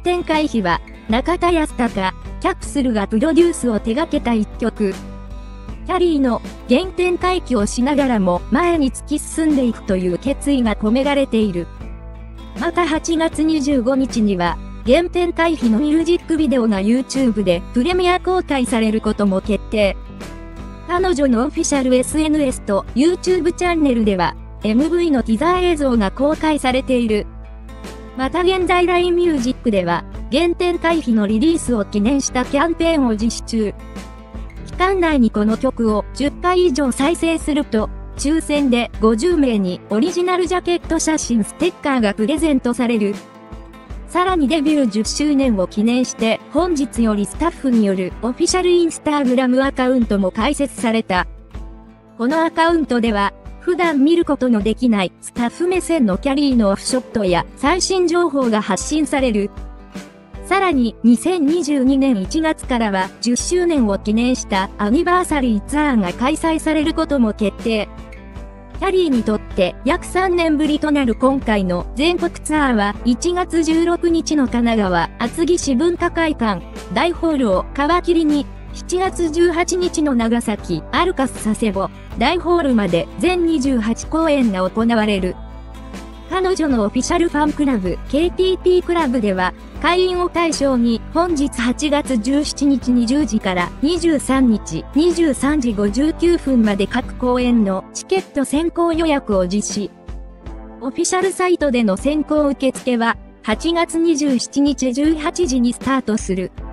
点回避は、中田泰孝、キャプスルがプロデュースを手掛けた一曲。キャリーの原点回帰をしながらも前に突き進んでいくという決意が込められている。また8月25日には、原点回避のミュージックビデオが YouTube でプレミア公開されることも決定。彼女のオフィシャル SNS と YouTube チャンネルでは、MV のティザー映像が公開されている。また現在 LINE ミュージックでは、原点回避のリリースを記念したキャンペーンを実施中。期間内にこの曲を10回以上再生すると、抽選で50名にオリジナルジャケット写真ステッカーがプレゼントされる。さらにデビュー10周年を記念して本日よりスタッフによるオフィシャルインスタグラムアカウントも開設された。このアカウントでは、普段見ることのできないスタッフ目線のキャリーのオフショットや最新情報が発信される。さらに2022年1月からは10周年を記念したアニバーサリーツアーが開催されることも決定。キャリーにとって約3年ぶりとなる今回の全国ツアーは1月16日の神奈川厚木市文化会館大ホールを皮切りに7月18日の長崎アルカス佐世保大ホールまで全28公演が行われる。彼女のオフィシャルファンクラブ KTP クラブでは会員を対象に本日8月17日20時から23日23時59分まで各公演のチケット先行予約を実施。オフィシャルサイトでの先行受付は8月27日18時にスタートする。